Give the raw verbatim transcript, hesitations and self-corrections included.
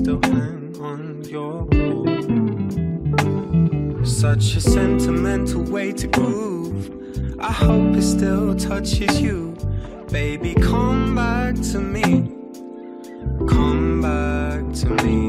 still hang on your wall. Such a sentimental way to groove. I hope it still touches you. Baby, come back to me. Come back to me.